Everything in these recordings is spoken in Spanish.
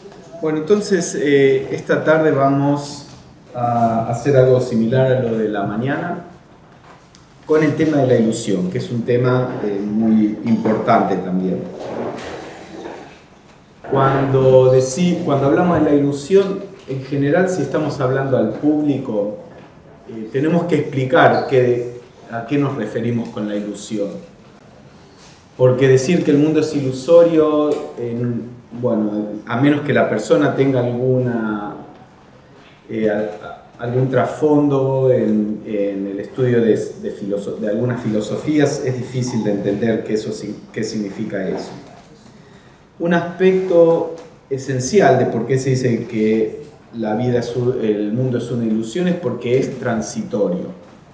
Bueno, entonces esta tarde vamos a hacer algo similar a lo de la mañana con el tema de la ilusión, que es un tema muy importante también. Cuando hablamos de la ilusión, en general, si estamos hablando al público, tenemos que explicar a qué nos referimos con la ilusión. Porque decir que el mundo es ilusorio, bueno, a menos que la persona tenga algún trasfondo en el estudio de algunas filosofías, es difícil de entender qué significa eso. Un aspecto esencial de por qué se dice que el mundo es una ilusión es porque es transitorio.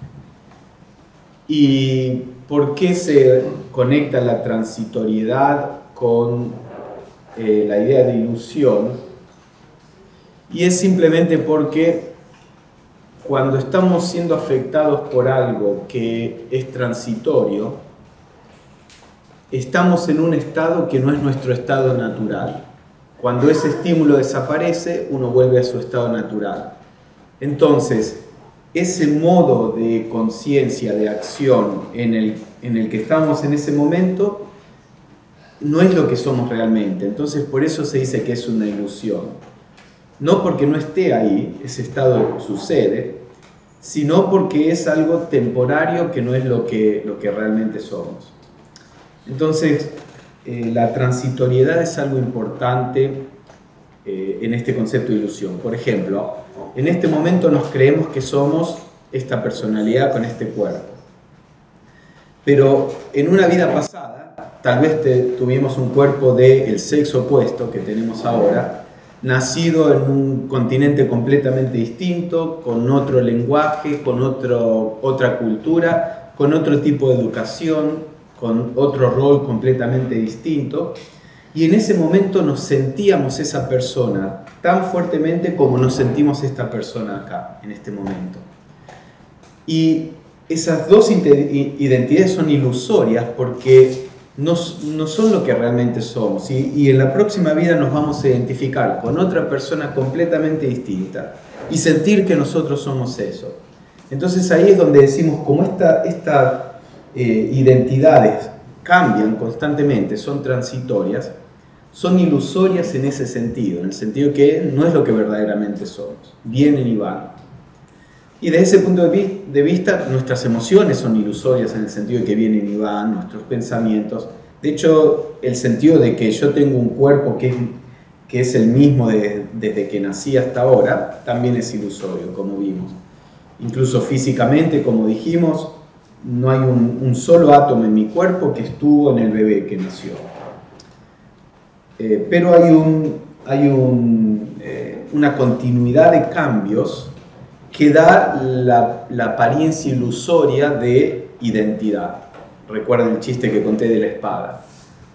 ¿Y por qué se conecta la transitoriedad con la idea de ilusión? Y es simplemente porque cuando estamos siendo afectados por algo que es transitorio, estamos en un estado que no es nuestro estado natural. Cuando ese estímulo desaparece, uno vuelve a su estado natural. Entonces, ese modo de conciencia, de acción en el que estamos en ese momento, no es lo que somos realmente. Entonces, por eso se dice que es una ilusión. No porque no esté ahí, ese estado sucede, sino porque es algo temporario que no es lo que realmente somos. Entonces, la transitoriedad es algo importante en este concepto de ilusión. Por ejemplo, en este momento nos creemos que somos esta personalidad con este cuerpo. Pero en una vida pasada, tal vez tuvimos un cuerpo del sexo opuesto que tenemos ahora, nacido en un continente completamente distinto, con otro lenguaje, con otra cultura, con otro tipo de educación, con otro rol completamente distinto, y en ese momento nos sentíamos esa persona tan fuertemente como nos sentimos esta persona acá, en este momento. Y esas dos identidades son ilusorias porque no son lo que realmente somos, y en la próxima vida nos vamos a identificar con otra persona completamente distinta y sentir que nosotros somos eso. Entonces ahí es donde decimos, como estas identidades cambian constantemente, son transitorias, son ilusorias en ese sentido, en el sentido que no es lo que verdaderamente somos, vienen y van. Y desde ese punto de vista, nuestras emociones son ilusorias en el sentido de que vienen y van, nuestros pensamientos. De hecho, el sentido de que yo tengo un cuerpo que es el mismo desde que nací hasta ahora, también es ilusorio, como vimos. Incluso físicamente, como dijimos, no hay un solo átomo en mi cuerpo que estuvo en el bebé que nació. Pero hay una continuidad de cambios que da la apariencia ilusoria de identidad. Recuerden el chiste que conté de la espada.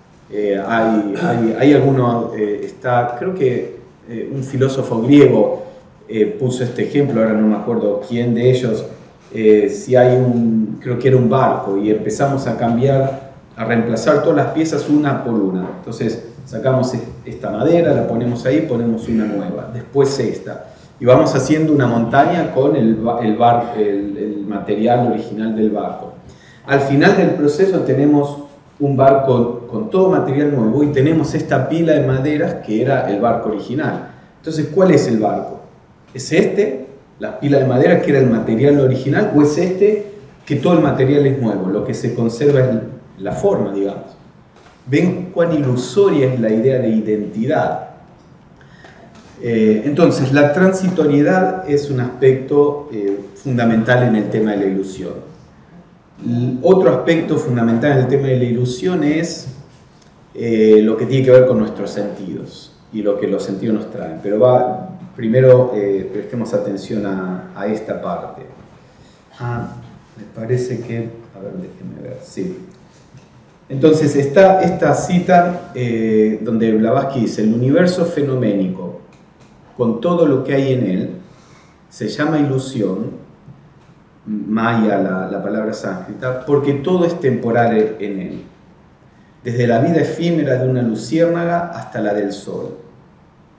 Hay alguno, creo que un filósofo griego puso este ejemplo, ahora no me acuerdo quién de ellos, si hay creo que era un barco y empezamos a reemplazar todas las piezas una por una. Entonces sacamos esta madera, la ponemos ahí, ponemos una nueva, después esta. Y vamos haciendo una montaña con el material original del barco. Al final del proceso tenemos un barco con todo material nuevo y tenemos esta pila de maderas que era el barco original. Entonces, ¿cuál es el barco? ¿Es la pila de madera que era el material original, o es que todo el material es nuevo? Lo que se conserva es la forma, digamos. ¿Ven cuán ilusoria es la idea de identidad? Entonces, la transitoriedad es un aspecto fundamental en el tema de la ilusión. Otro aspecto fundamental en el tema de la ilusión es lo que tiene que ver con nuestros sentidos y lo que los sentidos nos traen. Pero primero prestemos atención a esta parte. Me parece que... A ver, déjenme ver. Sí. Entonces, está esta cita donde Blavatsky dice: el universo fenoménico, con todo lo que hay en él, se llama ilusión, maya la palabra sánscrita, porque todo es temporal en él, desde la vida efímera de una luciérnaga hasta la del sol.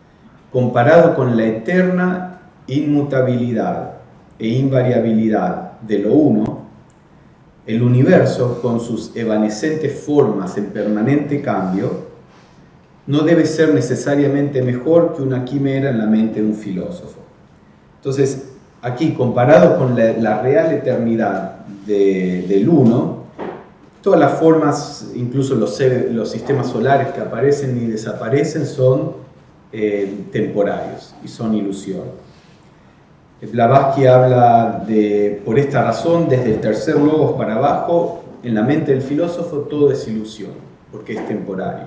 comparado con la eterna inmutabilidad e invariabilidad de lo uno, el universo, con sus evanescentes formas en permanente cambio, no debe ser necesariamente mejor que una quimera en la mente de un filósofo. Entonces, aquí, comparado con la real eternidad del uno, todas las formas, incluso los sistemas solares que aparecen y desaparecen, son temporarios y son ilusión. Blavatsky habla de, por esta razón, desde el tercer logos para abajo, en la mente del filósofo todo es ilusión, porque es temporario.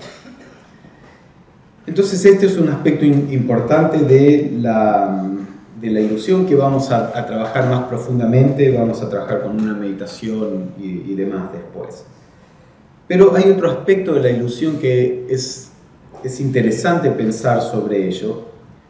Entonces este es un aspecto importante de la ilusión que vamos a trabajar más profundamente, vamos a trabajar con una meditación y demás después. Pero hay otro aspecto de la ilusión que es interesante pensar sobre ello,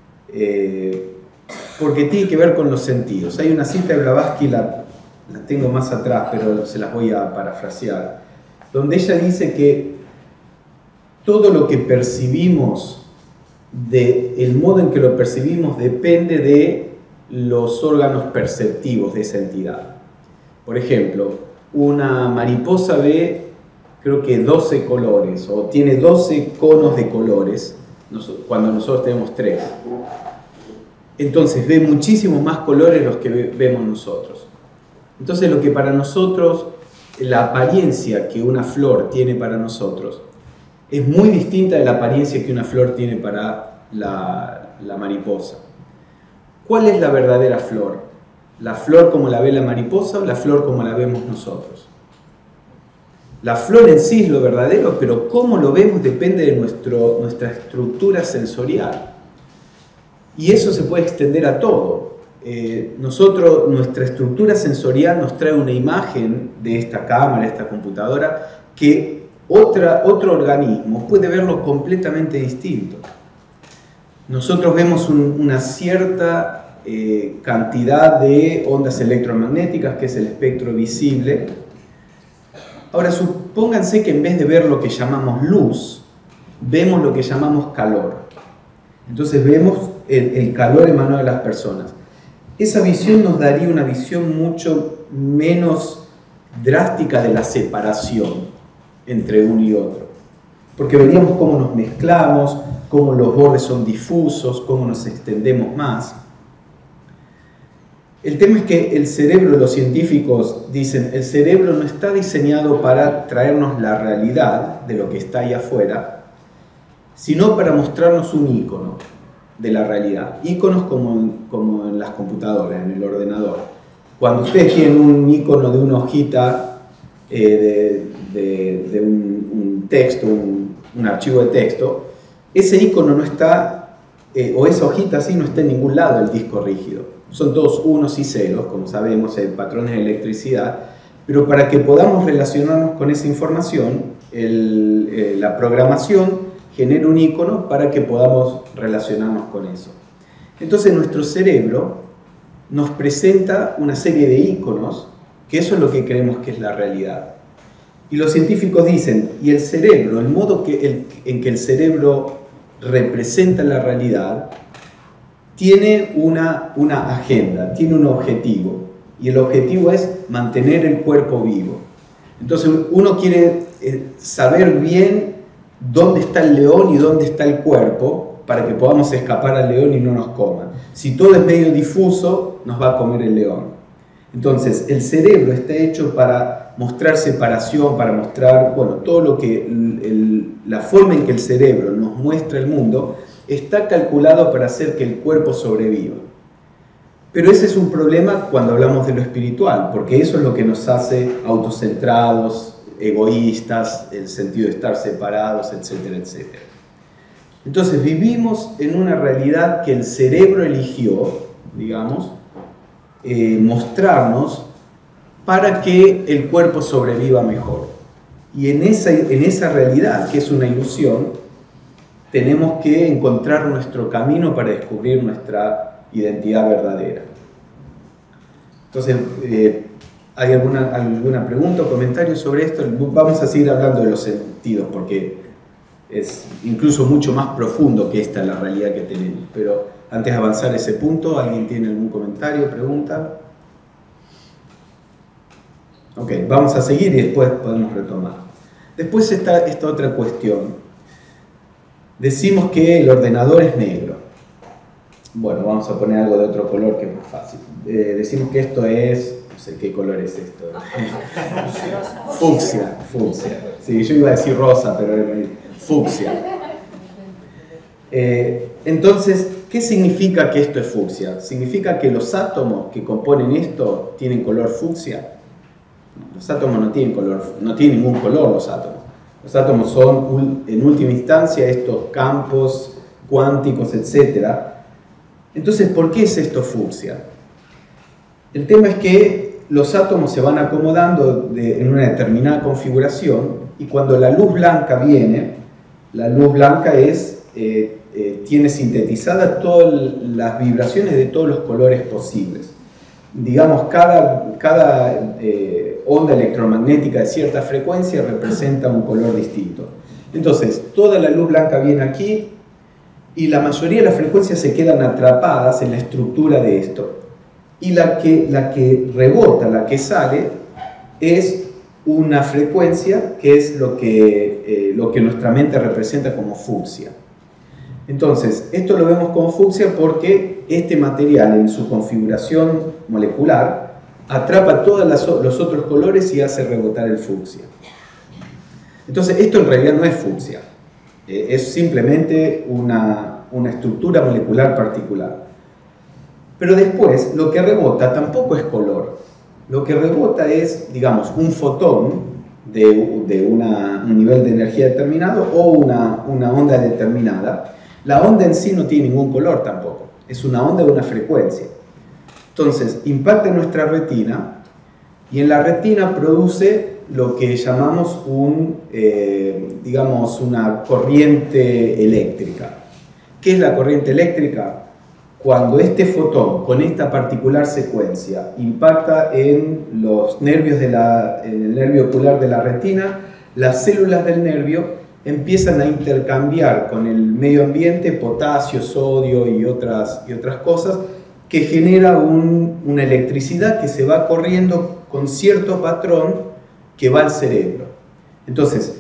porque tiene que ver con los sentidos. Hay una cita de Blavatsky, la tengo más atrás, pero se las voy a parafrasear, donde ella dice que todo lo que percibimos, el modo en que lo percibimos, depende de los órganos perceptivos de esa entidad. Por ejemplo, una mariposa ve, creo que 12 colores, o tiene 12 conos de colores, cuando nosotros tenemos 3. Entonces ve muchísimos más colores los que vemos nosotros. Entonces lo que para nosotros, la apariencia que una flor tiene para nosotros, es muy distinta de la apariencia que una flor tiene para la mariposa. ¿Cuál es la verdadera flor? ¿La flor como la ve la mariposa o la flor como la vemos nosotros? La flor en sí es lo verdadero, pero cómo lo vemos depende de nuestra estructura sensorial. Y eso se puede extender a todo. Nuestra estructura sensorial nos trae una imagen de esta cámara, de esta computadora, que otro organismo puede verlo completamente distinto. Nosotros vemos una cierta cantidad de ondas electromagnéticas, que es el espectro visible. Ahora, supónganse que en vez de ver lo que llamamos luz, vemos lo que llamamos calor. Entonces vemos el calor emanado de las personas. Esa visión nos daría una visión mucho menos drástica de la separación entre uno y otro. Porque veríamos cómo nos mezclamos, cómo los bordes son difusos, cómo nos extendemos más. El tema es que el cerebro, los científicos dicen, el cerebro no está diseñado para traernos la realidad de lo que está ahí afuera, sino para mostrarnos un ícono de la realidad. Íconos como en las computadoras, en el ordenador. Cuando ustedes tienen un ícono de una hojita de un texto, un archivo de texto, ese ícono no está, o esa hojita así no está en ningún lado del disco rígido. Son todos unos y ceros, como sabemos, en patrones de electricidad, pero para que podamos relacionarnos con esa información, la programación genera un icono para que podamos relacionarnos con eso. Entonces nuestro cerebro nos presenta una serie de iconos, que eso es lo que creemos que es la realidad. Y los científicos dicen, y el cerebro, el modo en que el cerebro representa la realidad, tiene una agenda, tiene un objetivo, y el objetivo es mantener el cuerpo vivo. Entonces uno quiere saber bien dónde está el león y dónde está el cuerpo para que podamos escapar al león y no nos coma. Si todo es medio difuso, nos va a comer el león. Entonces el cerebro está hecho para mostrar separación, para mostrar, bueno, todo lo que la forma en que el cerebro nos muestra el mundo está calculado para hacer que el cuerpo sobreviva. Pero ese es un problema cuando hablamos de lo espiritual, porque eso es lo que nos hace autocentrados, egoístas, el sentido de estar separados, etcétera, etcétera. Entonces vivimos en una realidad que el cerebro eligió, digamos, mostrarnos para que el cuerpo sobreviva mejor. Y en esa realidad, que es una ilusión, tenemos que encontrar nuestro camino para descubrir nuestra identidad verdadera. Entonces, ¿hay alguna pregunta o comentario sobre esto? Vamos a seguir hablando de los sentidos, porque es incluso mucho más profundo que esta la realidad que tenemos. Pero antes de avanzar ese punto, ¿alguien tiene algún comentario, pregunta? Ok, vamos a seguir y después podemos retomar. Después está esta otra cuestión. Decimos que el ordenador es negro. Bueno, vamos a poner algo de otro color que es más fácil. Decimos que esto es... No sé qué color es esto. Fucsia. Sí, yo iba a decir rosa, pero fucsia. Entonces, ¿qué significa que esto es fucsia? ¿Significa que los átomos que componen esto tienen color fucsia? Los átomos no tienen color, no tienen ningún color los átomos. Los átomos son, en última instancia, estos campos cuánticos, etc. Entonces, ¿por qué es esto fucsia? El tema es que los átomos se van acomodando en una determinada configuración y cuando la luz blanca viene, la luz blanca tiene sintetizadas todas las vibraciones de todos los colores posibles. Digamos, cada onda electromagnética de cierta frecuencia representa un color distinto. Entonces, toda la luz blanca viene aquí y la mayoría de las frecuencias se quedan atrapadas en la estructura de esto. Y la que rebota, la que sale, es una frecuencia que es lo que nuestra mente representa como fucsia. Entonces, esto lo vemos como fucsia porque este material en su configuración molecular atrapa todos los otros colores y hace rebotar el fucsia. Entonces, esto en realidad no es fucsia, es simplemente una estructura molecular particular. Pero después, lo que rebota tampoco es color. Lo que rebota es, digamos, un fotón de un nivel de energía determinado o una onda determinada. La onda en sí no tiene ningún color tampoco. Es una onda de una frecuencia. Entonces, impacta en nuestra retina y en la retina produce lo que llamamos una corriente eléctrica. ¿Qué es la corriente eléctrica? Cuando este fotón con esta particular secuencia impacta en los nervios en el nervio ocular de la retina, las células del nervio empiezan a intercambiar con el medio ambiente potasio, sodio y otras cosas que genera una electricidad que se va corriendo con cierto patrón que va al cerebro. Entonces,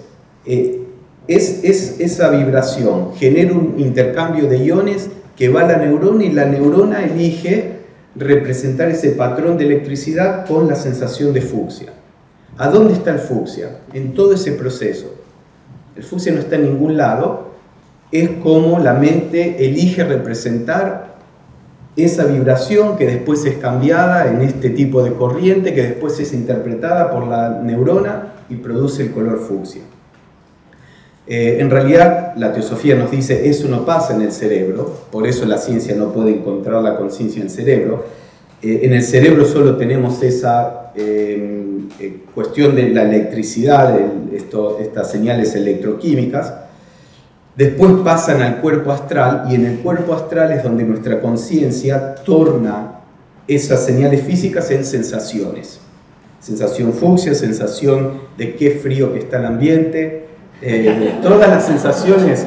esa vibración genera un intercambio de iones que va a la neurona y la neurona elige representar ese patrón de electricidad con la sensación de fucsia. ¿A dónde está el fucsia? En todo ese proceso. El fucsia no está en ningún lado, es como la mente elige representar esa vibración que después es cambiada en este tipo de corriente, que después es interpretada por la neurona y produce el color fucsia. En realidad, la teosofía nos dice eso no pasa en el cerebro, por eso la ciencia no puede encontrar la conciencia en el cerebro. En el cerebro solo tenemos esa cuestión de la electricidad, estas señales electroquímicas. Después pasan al cuerpo astral y en el cuerpo astral es donde nuestra conciencia torna esas señales físicas en sensaciones. Sensación fucsia, sensación de qué frío que está el ambiente. Todas las sensaciones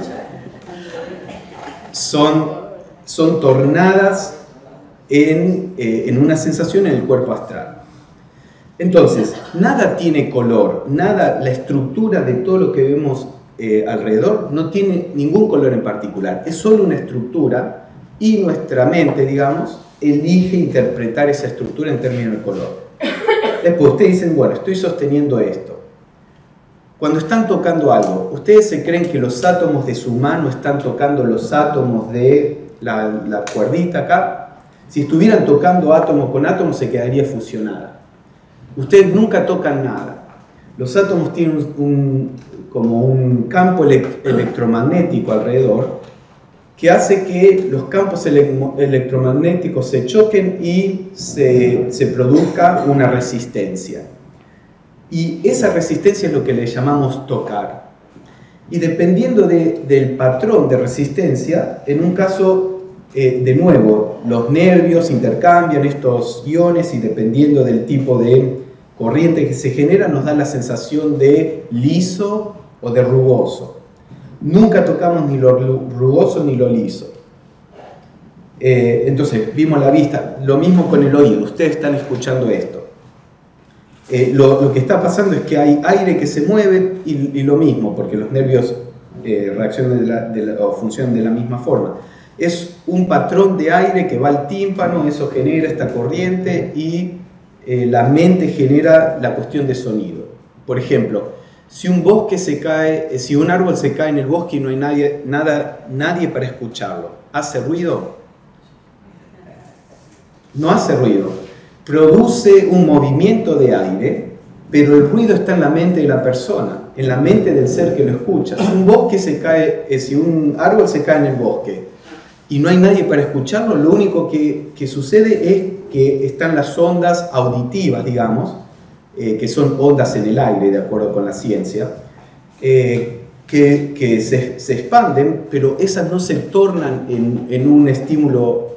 son tornadas en una sensación en el cuerpo astral. Entonces, nada tiene color, nada, la estructura de todo lo que vemos alrededor no tiene ningún color en particular, es solo una estructura y nuestra mente, digamos, elige interpretar esa estructura en términos de color. Después ustedes dicen, bueno, estoy sosteniendo esto. Cuando están tocando algo, ¿ustedes se creen que los átomos de su mano están tocando los átomos de la cuerdita acá? Si estuvieran tocando átomo con átomo, se quedaría fusionada. Ustedes nunca tocan nada. Los átomos tienen como un campo electromagnético alrededor que hace que los campos electromagnéticos se choquen y se produzca una resistencia. Y esa resistencia es lo que le llamamos tocar. Y dependiendo del patrón de resistencia, en un caso, de nuevo, los nervios intercambian estos iones y dependiendo del tipo de corriente que se genera, nos da la sensación de liso o de rugoso. Nunca tocamos ni lo rugoso ni lo liso. Entonces, vimos la vista, lo mismo con el oído, ustedes están escuchando esto. Lo que está pasando es que hay aire que se mueve y lo mismo, porque los nervios reaccionan o funcionan de la misma forma. Es un patrón de aire que va al tímpano, eso genera esta corriente y la mente genera la cuestión de sonido. Por ejemplo, si un bosque se cae, si un árbol se cae en el bosque y no hay nadie para escucharlo, ¿hace ruido? No hace ruido. Produce un movimiento de aire, pero el ruido está en la mente de la persona, en la mente del ser que lo escucha. Si un árbol se cae en el bosque y no hay nadie para escucharlo, lo único que sucede es que están las ondas auditivas, digamos, que son ondas en el aire, de acuerdo con la ciencia, que se expanden, pero esas no se tornan en un estímulo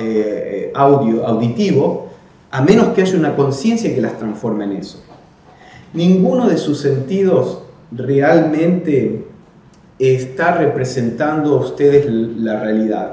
auditivo, a menos que haya una conciencia que las transforme en eso. Ninguno de sus sentidos realmente está representando a ustedes la realidad.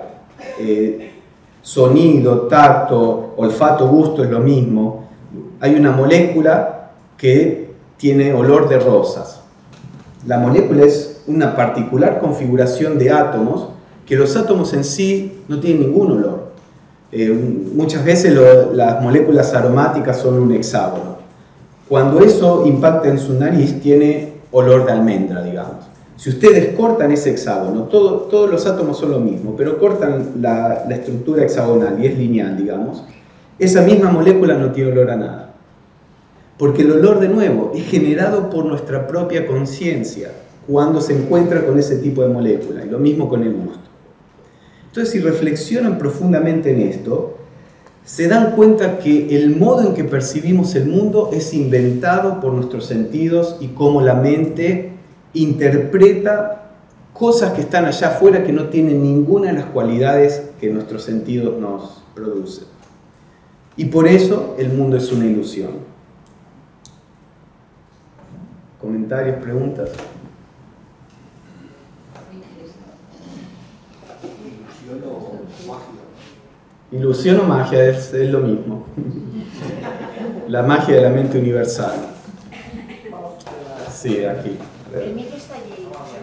Sonido, tacto, olfato, gusto es lo mismo. Hay una molécula que tiene olor de rosas. La molécula es una particular configuración de átomos, que los átomos en sí no tienen ningún olor. Muchas veces las moléculas aromáticas son un hexágono. Cuando eso impacta en su nariz, tiene olor de almendra, digamos. Si ustedes cortan ese hexágono, todos los átomos son lo mismo, pero cortan la estructura hexagonal y es lineal, digamos, esa misma molécula no tiene olor a nada. Porque el olor, de nuevo, es generado por nuestra propia conciencia cuando se encuentra con ese tipo de molécula, y lo mismo con el gusto. Entonces, si reflexionan profundamente en esto, se dan cuenta que el modo en que percibimos el mundo es inventado por nuestros sentidos y cómo la mente interpreta cosas que están allá afuera que no tienen ninguna de las cualidades que nuestros sentidos nos producen. Y por eso el mundo es una ilusión. ¿Comentarios, preguntas? Ilusión o magia es lo mismo. La magia de la mente universal. Sí, aquí. El micro está allí.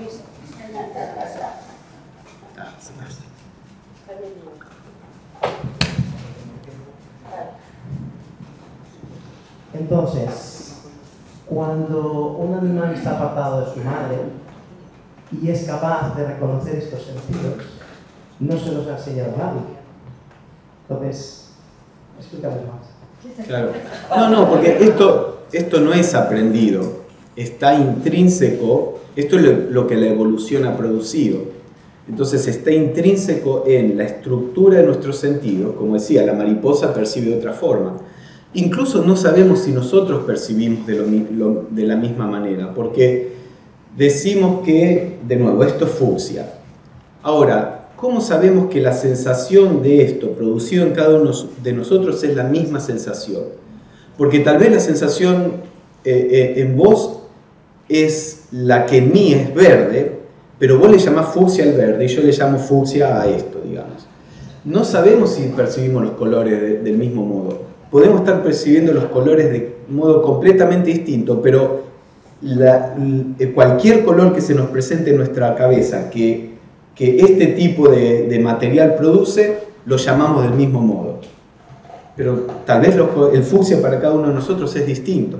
Entonces, cuando un animal está apartado de su madre y es capaz de reconocer estos sentidos, no se los ha enseñado nadie. Entonces, explícame más. Claro. No, porque esto no es aprendido, está intrínseco, esto es lo que la evolución ha producido. Entonces está intrínseco en la estructura de nuestros sentidos. Como decía, la mariposa percibe de otra forma. Incluso no sabemos si nosotros percibimos de la misma manera, porque decimos que, de nuevo, esto es fucsia. Ahora, ¿cómo sabemos que la sensación de esto producido en cada uno de nosotros es la misma sensación? Porque tal vez la sensación en vos es la que en mí es verde, pero vos le llamás fucsia al verde y yo le llamo fucsia a esto, digamos. No sabemos si percibimos los colores del mismo modo. Podemos estar percibiendo los colores de modo completamente distinto, pero cualquier color que se nos presente en nuestra cabeza que este tipo de material produce, lo llamamos del mismo modo. Pero tal vez el fucsia para cada uno de nosotros es distinto.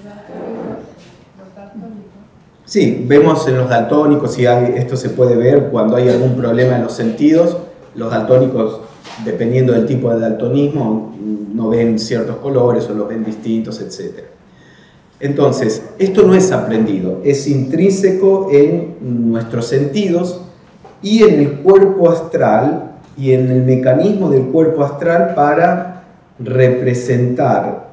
Sí, vemos en los daltónicos, y esto se puede ver cuando hay algún problema en los sentidos. Los daltónicos, dependiendo del tipo de daltonismo, no ven ciertos colores o los ven distintos, etc. Entonces, esto no es aprendido, es intrínseco en nuestros sentidos y en el cuerpo astral y en el mecanismo del cuerpo astral para representar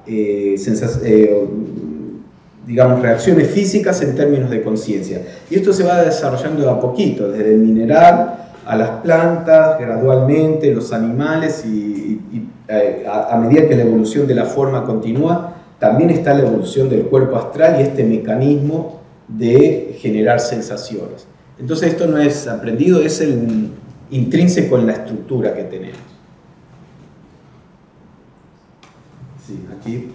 digamos, reacciones físicas en términos de conciencia. Y esto se va desarrollando de a poquito, desde el mineral a las plantas, gradualmente, los animales, y a medida que la evolución de la forma continúa, también está la evolución del cuerpo astral y este mecanismo de generar sensaciones. Entonces esto no es aprendido, es el intrínseco en la estructura que tenemos. Sí, aquí.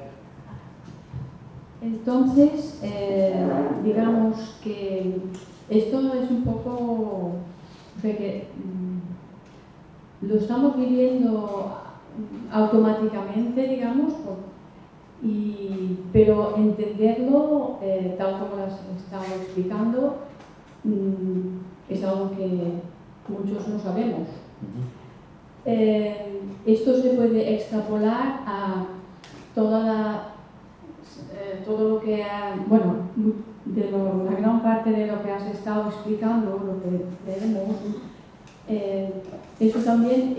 Entonces, digamos que esto es un poco de que lo estamos viviendo automáticamente, digamos, pero entenderlo, tal como lo has estado explicando, es algo que muchos no sabemos. Esto se puede extrapolar a todo lo que bueno, la gran parte de lo que has estado explicando, lo que tenemos, eso también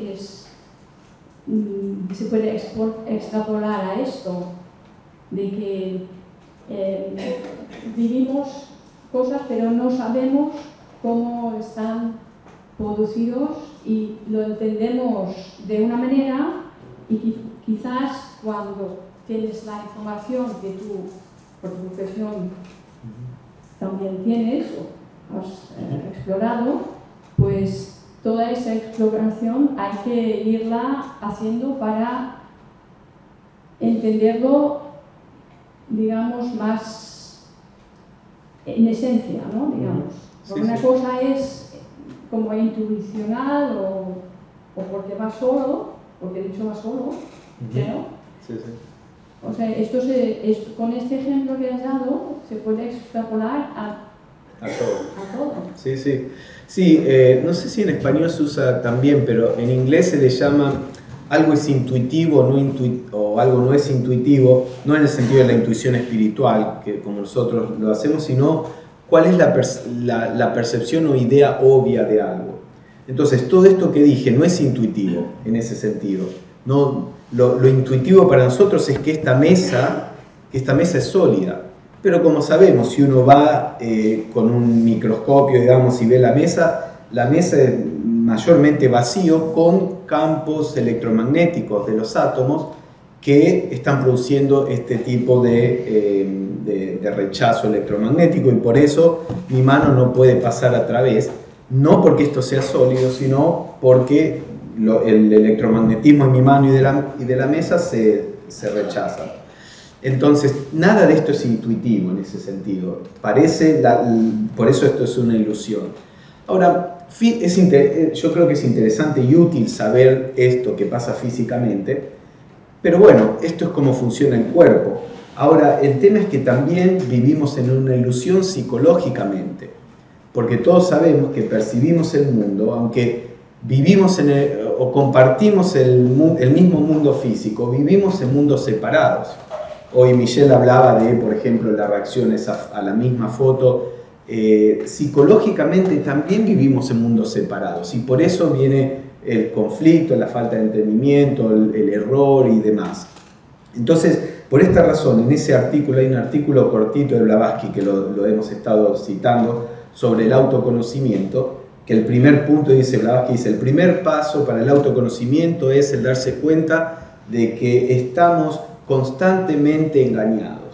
se puede extrapolar a esto, de que vivimos cosas pero no sabemos cómo están producidos y lo entendemos de una manera y quizás cuando tienes la información que tú, por tu profesión, también tienes o has explorado, pues toda esa exploración hay que irla haciendo para entenderlo, digamos, más en esencia, ¿no? Digamos. Porque una cosa es como intuicional o porque va solo, porque de hecho va solo, ¿no? Sí, sí. O sea, con este ejemplo que has dado se puede extrapolar a todo. Sí, sí. Sí, no sé si en español se usa también, pero en inglés se le llama algo es intuitivo o algo no es intuitivo, no en el sentido de la intuición espiritual, que como nosotros lo hacemos, sino cuál es la percepción o idea obvia de algo. Entonces, todo esto que dije no es intuitivo en ese sentido. No, lo intuitivo para nosotros es que esta mesa es sólida. Pero como sabemos, si uno va con un microscopio, digamos, y ve la mesa es mayormente vacío con campos electromagnéticos de los átomos que están produciendo este tipo de rechazo electromagnético y por eso mi mano no puede pasar a través, no porque esto sea sólido, sino porque el electromagnetismo en mi mano y de la mesa se rechaza. Entonces, nada de esto es intuitivo en ese sentido. Por eso esto es una ilusión. Ahora, yo creo que es interesante y útil saber esto que pasa físicamente, pero bueno, esto es cómo funciona el cuerpo. Ahora, el tema es que también vivimos en una ilusión psicológicamente, porque todos sabemos que percibimos el mundo, aunque vivimos o compartimos el mismo mundo físico, vivimos en mundos separados. Hoy Michelle hablaba de, por ejemplo, las reacciones a la misma foto. Psicológicamente también vivimos en mundos separados y por eso viene el conflicto, la falta de entendimiento, el error y demás. Entonces, por esta razón, en ese artículo, hay un artículo cortito de Blavatsky que lo hemos estado citando sobre el autoconocimiento, que el primer punto, Blavatsky dice, el primer paso para el autoconocimiento es el darse cuenta de que estamos constantemente engañados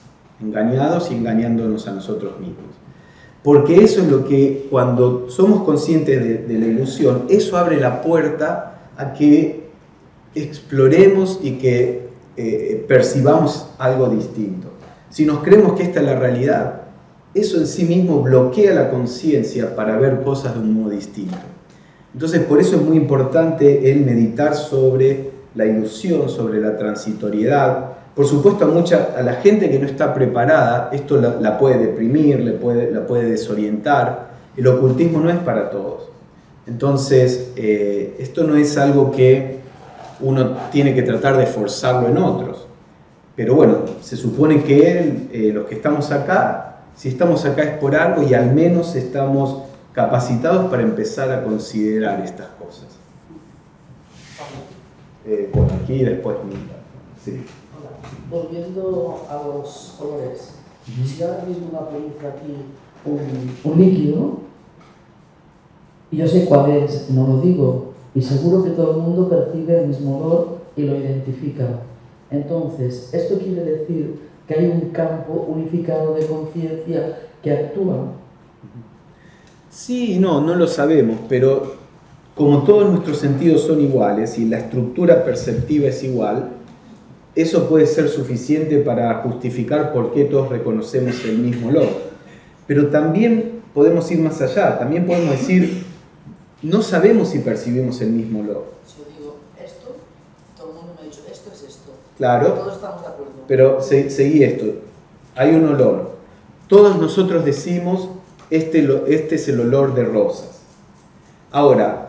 y engañándonos a nosotros mismos. Porque eso es lo que, cuando somos conscientes de la ilusión, eso abre la puerta a que exploremos y que percibamos algo distinto. Si nos creemos que esta es la realidad, eso en sí mismo bloquea la conciencia para ver cosas de un modo distinto. Entonces, por eso es muy importante el meditar sobre la ilusión, sobre la transitoriedad. Por supuesto, a la gente que no está preparada, esto la puede deprimir, la puede desorientar. El ocultismo no es para todos. Entonces, esto no es algo que uno tiene que tratar de forzarlo en otros. Pero bueno, se supone que los que estamos acá, si estamos acá es por algo y al menos estamos capacitados para empezar a considerar estas cosas. Bueno, aquí y después. Sí. Volviendo a los colores, si ahora mismo me aparece aquí un líquido, y yo sé cuál es, no lo digo, y seguro que todo el mundo percibe el mismo olor y lo identifica. Entonces, esto quiere decir que hay un campo unificado de conciencia que actúa. Sí y no, no lo sabemos, pero como todos nuestros sentidos son iguales y la estructura perceptiva es igual, eso puede ser suficiente para justificar por qué todos reconocemos el mismo olor. Pero también podemos ir más allá, también podemos decir, no sabemos si percibimos el mismo olor. Si yo digo esto, todo el mundo me ha dicho esto es esto. Claro, Todos estamos de acuerdo. pero seguí esto, hay un olor. Todos nosotros decimos, este es el olor de rosas. Ahora,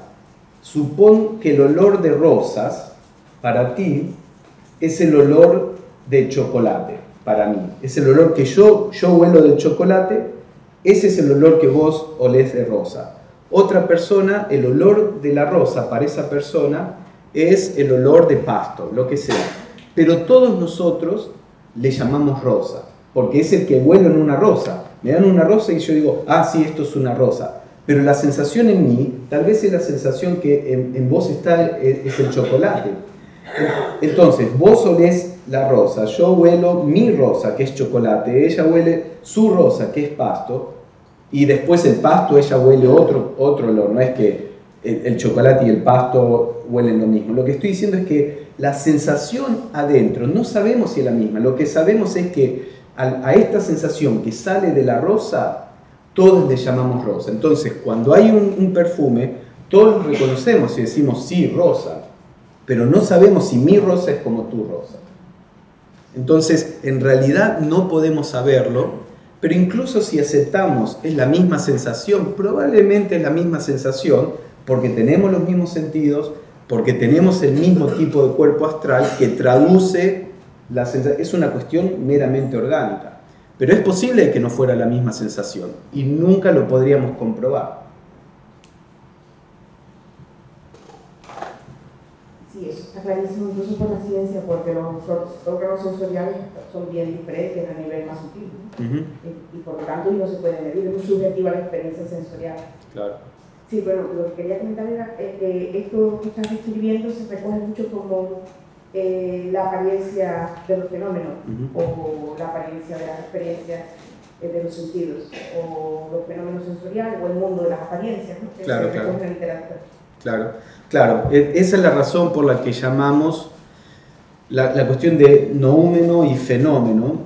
supón que el olor de rosas, para ti, es el olor de chocolate, para mí. Es el olor que yo huelo del chocolate, ese es el olor que vos olés de rosa. Otra persona, el olor de la rosa para esa persona es el olor de pasto, lo que sea. Pero todos nosotros le llamamos rosa, porque es el que huelo en una rosa. Me dan una rosa y yo digo, ah, sí, esto es una rosa. Pero la sensación en mí, tal vez es la sensación que en vos está, es el chocolate. Entonces, vos olés la rosa, yo huelo mi rosa, que es chocolate, ella huele su rosa, que es pasto, y después el pasto, ella huele otro olor, no es que el chocolate y el pasto huelen lo mismo. Lo que estoy diciendo es que la sensación adentro, no sabemos si es la misma, lo que sabemos es que a esta sensación que sale de la rosa, todos le llamamos rosa. Entonces, cuando hay un perfume, todos lo reconocemos y decimos, sí, rosa, pero no sabemos si mi rosa es como tu rosa. Entonces, en realidad no podemos saberlo, pero incluso si aceptamos es la misma sensación, probablemente es la misma sensación porque tenemos los mismos sentidos, porque tenemos el mismo tipo de cuerpo astral que traduce la sensación. Es una cuestión meramente orgánica, pero es posible que no fuera la misma sensación y nunca lo podríamos comprobar. Sí, eso está clarísimo incluso por la ciencia, porque los órganos sensoriales son bien diferentes a nivel más sutil, ¿no? Y por lo tanto no se puede medir, es muy subjetiva la experiencia sensorial. Claro. Sí, bueno, lo que quería comentar era que esto que estás describiendo se recoge mucho como la apariencia de los fenómenos o la apariencia de las experiencias de los sentidos, o los fenómenos sensoriales o el mundo de las apariencias, ¿no? Que Claro, se recoge en la literatura. Claro, esa es la razón por la que llamamos la cuestión de noúmeno y fenómeno,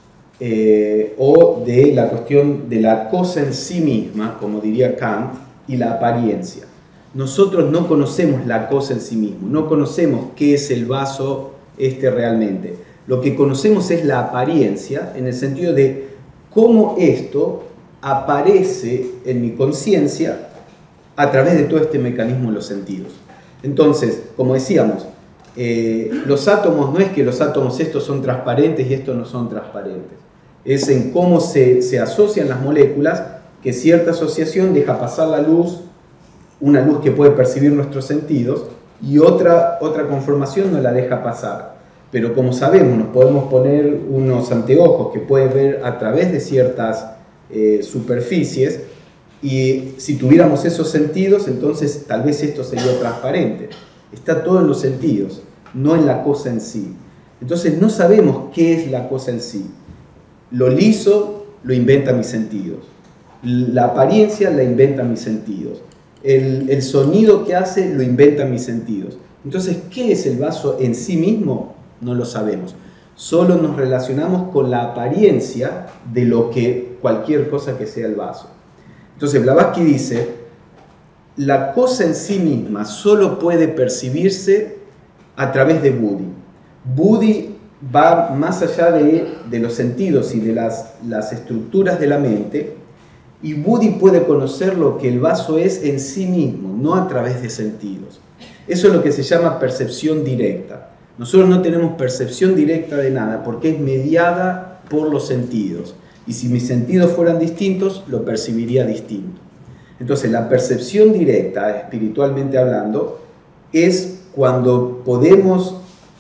o de la cuestión de la cosa en sí misma, como diría Kant, y la apariencia. Nosotros no conocemos la cosa en sí mismo, no conocemos qué es el vaso realmente. Lo que conocemos es la apariencia, en el sentido de cómo esto aparece en mi conciencia a través de todo este mecanismo de los sentidos. Entonces, como decíamos, los átomos, no es que los átomos estos son transparentes y estos no son transparentes. Es en cómo se asocian las moléculas, que cierta asociación deja pasar la luz, una luz que puede percibir nuestros sentidos, y otra conformación no la deja pasar. Pero como sabemos, nos podemos poner unos anteojos que pueden ver a través de ciertas superficies, y si tuviéramos esos sentidos, entonces tal vez esto sería transparente. Está todo en los sentidos, no en la cosa en sí. Entonces no sabemos qué es la cosa en sí. Lo liso lo inventan mis sentidos. La apariencia la inventan mis sentidos. El sonido que hace lo inventan mis sentidos. Entonces, ¿qué es el vaso en sí mismo? No lo sabemos. Solo nos relacionamos con la apariencia de lo que cualquier cosa que sea el vaso. Entonces, Blavatsky dice, la cosa en sí misma solo puede percibirse a través de Buddhi. Buddhi va más allá de los sentidos y de las estructuras de la mente, y Buddhi puede conocer lo que el vaso es en sí mismo, no a través de sentidos. Eso es lo que se llama percepción directa. Nosotros no tenemos percepción directa de nada porque es mediada por los sentidos. Y si mis sentidos fueran distintos, lo percibiría distinto. Entonces, la percepción directa, espiritualmente hablando, es cuando podemos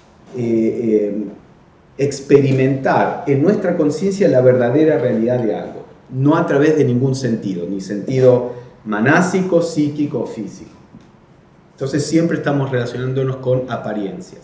experimentar en nuestra conciencia la verdadera realidad de algo, no a través de ningún sentido, ni sentido manásico, psíquico o físico. Entonces, siempre estamos relacionándonos con apariencias.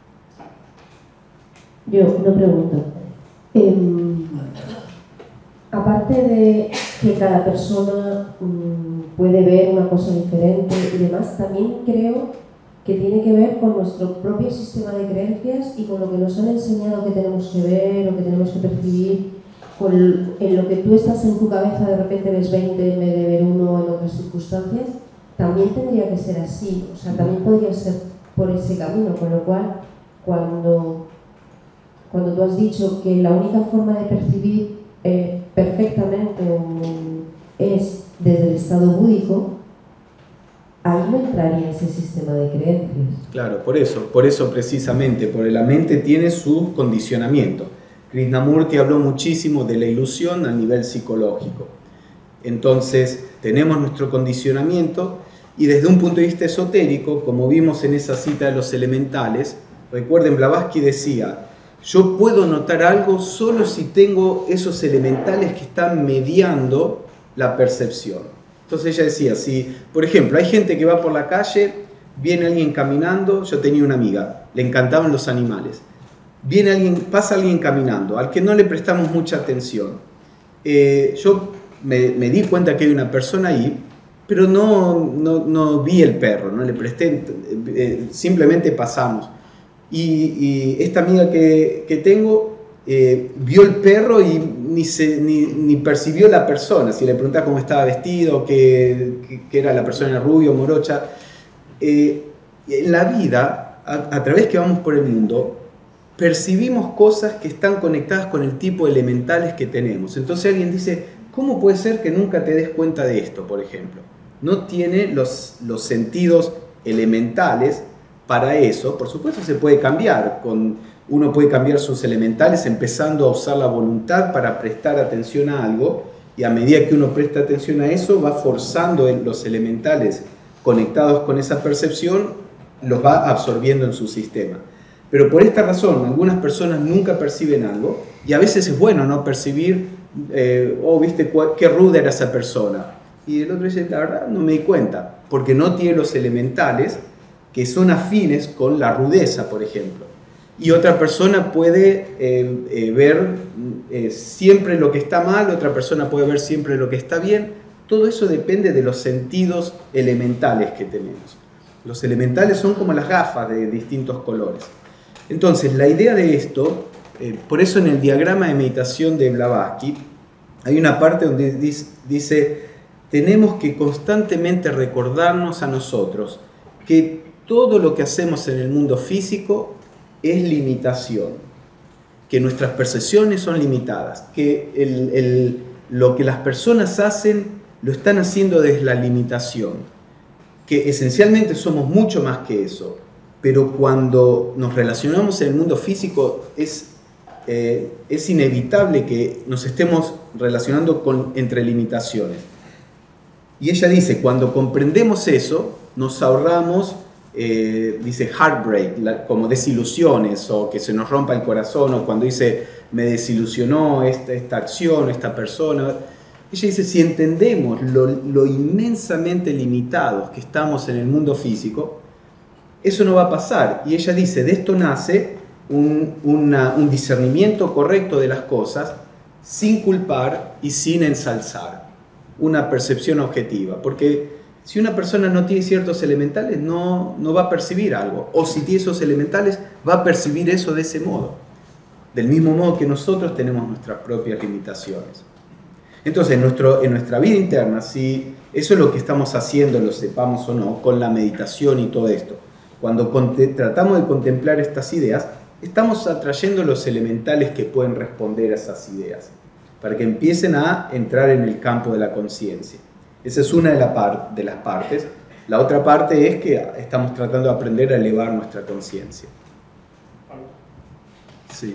Yo una pregunta. aparte de que cada persona puede ver una cosa diferente y demás, también creo que tiene que ver con nuestro propio sistema de creencias y con lo que nos han enseñado que tenemos que ver o que tenemos que percibir, en lo que tú estás en tu cabeza, de repente ves 20 en vez de ver uno en otras circunstancias, también tendría que ser así, o sea, también podría ser por ese camino, con lo cual, cuando tú has dicho que la única forma de percibir perfectamente es desde el estado búdico, ahí no entraría ese sistema de creencias. Claro, por eso precisamente, porque la mente tiene su condicionamiento. Krishnamurti habló muchísimo de la ilusión a nivel psicológico. Entonces, tenemos nuestro condicionamiento y desde un punto de vista esotérico, como vimos en esa cita de los elementales, recuerden, Blavatsky decía, yo puedo notar algo solo si tengo esos elementales que están mediando la percepción. Entonces ella decía, si, por ejemplo, hay gente que va por la calle, viene alguien caminando, yo tenía una amiga, le encantaban los animales. Viene alguien, pasa alguien caminando, al que no le prestamos mucha atención. Yo me di cuenta que hay una persona ahí, pero no vi el perro, no le presté, simplemente pasamos. Y esta amiga que tengo vio el perro y ni percibió la persona. Si le preguntaba cómo estaba vestido, que era la persona rubia o morocha. En la vida, a través que vamos por el mundo, percibimos cosas que están conectadas con el tipo de elementales que tenemos. Entonces alguien dice, ¿cómo puede ser que nunca te des cuenta de esto, por ejemplo? No tiene los sentidos elementales para eso. Por supuesto se puede cambiar. Uno puede cambiar sus elementales empezando a usar la voluntad para prestar atención a algo, y a medida que uno presta atención a eso, va forzando los elementales conectados con esa percepción, los va absorbiendo en su sistema. Pero por esta razón, algunas personas nunca perciben algo, y a veces es bueno no percibir, viste qué ruda era esa persona. Y el otro dice, la verdad no me di cuenta, porque no tiene los elementales que son afines con la rudeza, por ejemplo. Y otra persona puede ver siempre lo que está mal, otra persona puede ver siempre lo que está bien. Todo eso depende de los sentidos elementales que tenemos. Los elementales son como las gafas de distintos colores. Entonces, la idea de esto, por eso en el diagrama de meditación de Blavatsky, hay una parte donde dice, tenemos que constantemente recordarnos a nosotros que todo lo que hacemos en el mundo físico es limitación, que nuestras percepciones son limitadas, que lo que las personas hacen lo están haciendo desde la limitación, que esencialmente somos mucho más que eso, pero cuando nos relacionamos en el mundo físico es inevitable que nos estemos relacionando entre limitaciones. Y ella dice, cuando comprendemos eso, nos ahorramos, dice heartbreak, como desilusiones, o que se nos rompa el corazón, o cuando dice, me desilusionó esta acción, esta persona. Ella dice, si entendemos lo inmensamente limitados que estamos en el mundo físico, eso no va a pasar. Y ella dice, de esto nace un discernimiento correcto de las cosas, sin culpar y sin ensalzar, una percepción objetiva. Porque si una persona no tiene ciertos elementales, no va a percibir algo. O si tiene esos elementales, va a percibir eso de ese modo. Del mismo modo que nosotros tenemos nuestras propias limitaciones. Entonces, en nuestra vida interna, si eso es lo que estamos haciendo, lo sepamos o no, con la meditación y todo esto, cuando tratamos de contemplar estas ideas, estamos atrayendo los elementales que pueden responder a esas ideas, para que empiecen a entrar en el campo de la conciencia. Esa es una de las partes. La otra parte es que estamos tratando de aprender a elevar nuestra conciencia. Sí.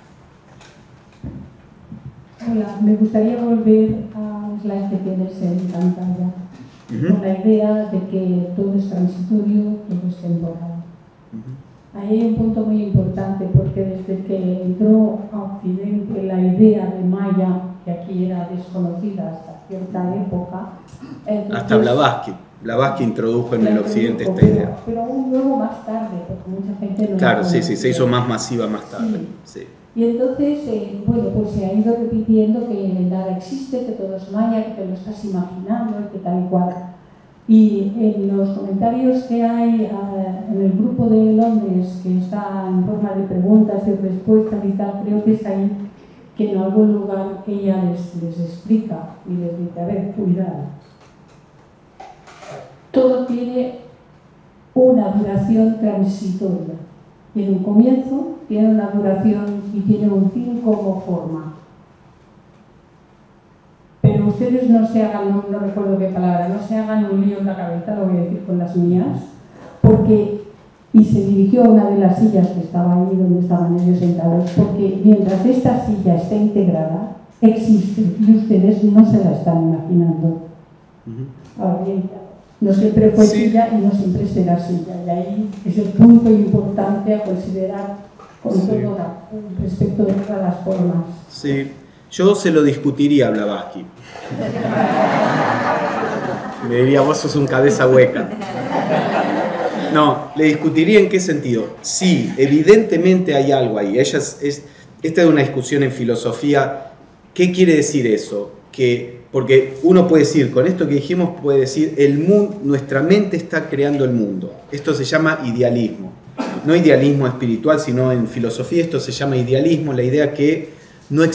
Hola, me gustaría volver a un slide que tienes en pantalla, con la idea de que todo es transitorio, todo es temporal. Ahí hay un punto muy importante, porque desde que entró a Occidente la idea de Maya, que aquí era desconocida hasta cierta época... Entonces, hasta Blavatsky introdujo en el Occidente esta idea. Pero aún luego más tarde, porque mucha gente no... Claro, sí, se hizo más masiva más tarde. Sí. Sí. Y entonces, bueno, pues se ha ido repitiendo que nada existe, que todo es maya, que te lo estás imaginando y que tal y cual. Y en los comentarios que hay en el grupo de Londres, que está en forma de preguntas y respuestas y tal, creo que es ahí que en algún lugar ella les explica y les dice, a ver, cuidado. Todo tiene una duración transitoria. Tiene un comienzo, tiene una duración y tiene un fin como forma. Pero ustedes no se hagan, no recuerdo qué palabra, no se hagan un lío en la cabeza, lo voy a decir con las mías, porque, y se dirigió a una de las sillas que estaba ahí donde estaban ellos sentados, porque mientras esta silla está integrada, existe y ustedes no se la están imaginando. Ahora bien, no siempre fue silla y no siempre será silla, y ahí es el punto importante a considerar con todo respecto de todas las formas. Sí. Yo se lo discutiría a Blavatsky. Me diría, vos sos un cabeza hueca. No, le discutiría en qué sentido. Sí, evidentemente hay algo ahí. Esta es una discusión en filosofía. ¿Qué quiere decir eso? Porque uno puede decir, con esto que dijimos, puede decir, nuestra mente está creando el mundo. Esto se llama idealismo. No idealismo espiritual, sino en filosofía esto se llama idealismo, la idea que